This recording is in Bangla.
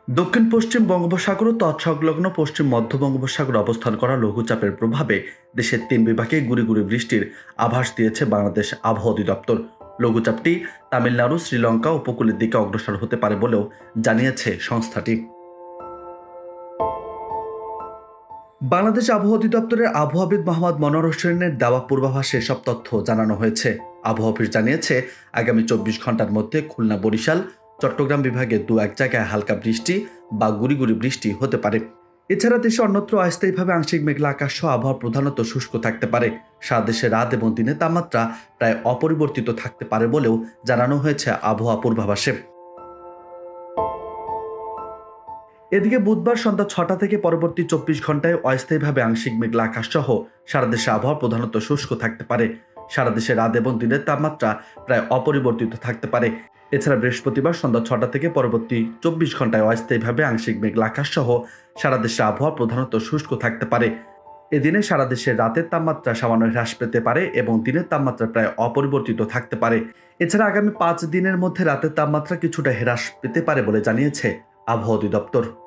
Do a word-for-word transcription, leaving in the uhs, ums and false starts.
দক্ষিণ পশ্চিম বঙ্গোপসাগর ও তৎসংলগ্ন পশ্চিম মধ্য বঙ্গোপসাগরে অবস্থান করা লঘুচাপের প্রভাবে দেশের তিন বিভাগে গুড়ি গুড়ি বৃষ্টির আভাস দিয়েছে বাংলাদেশ আবহাওয়া অধিদপ্তর। লঘুচাপটি তামিলনাড়ু, শ্রীলঙ্কা উপকূলের দিকে অগ্রসর হতে পারে বলেও জানিয়েছে সংস্থাটি। বাংলাদেশ আবহাওয়া অধিদপ্তরের আবহাওয়াবিদ মোহাম্মদ মনোয়ার হোসেনের দেওয়া পূর্বাভাসে এসব তথ্য জানানো হয়েছে। আবহাওয়া অফিস জানিয়েছে, আগামী চব্বিশ ঘন্টার মধ্যে খুলনা, বরিশাল, চট্টগ্রাম বিভাগে দু এক জায়গায় হালকা বৃষ্টি বা গুড়ি গুড়ি বৃষ্টি হতে পারে। এছাড়া দেশে অন্যত্র অস্থায়ীভাবে আংশিক মেঘলা আকাশ সহ আবহাওয়া প্রধানত শুষ্ক থাকতে পারে। সারা দেশে রাত এবং দিনের তাপমাত্রা প্রায় অপরিবর্তিত থাকতে পারে বলেও জানানো হয়েছে আবহাওয়া পূর্বাভাসে। এদিকে বুধবার সন্ধ্যা ছটা থেকে পরবর্তী চব্বিশ ঘন্টায় অস্থায়ীভাবে আংশিক মেঘলা আকাশ সহ সারা দেশে আবহাওয়া প্রধানত শুষ্ক থাকতে পারে। সারা দেশে রাত এবং দিনের তাপমাত্রা প্রায় অপরিবর্তিত থাকতে পারে। এছাড়া বৃহস্পতিবার সন্ধ্যা ছটা থেকে পরবর্তী চব্বিশ ঘন্টায় অস্থায়ীভাবে আংশিক মেঘলা আকাশ সহ সারা দেশে আবহাওয়া প্রধানত শুষ্ক থাকতে পারে। এদিনে সারা দেশে রাতের তাপমাত্রা সামান্য হ্রাস পেতে পারে এবং দিনের তাপমাত্রা প্রায় অপরিবর্তিত থাকতে পারে। এছাড়া আগামী পাঁচ দিনের মধ্যে রাতের তাপমাত্রা কিছুটা হ্রাস পেতে পারে বলে জানিয়েছে আবহাওয়া অধিদপ্তর।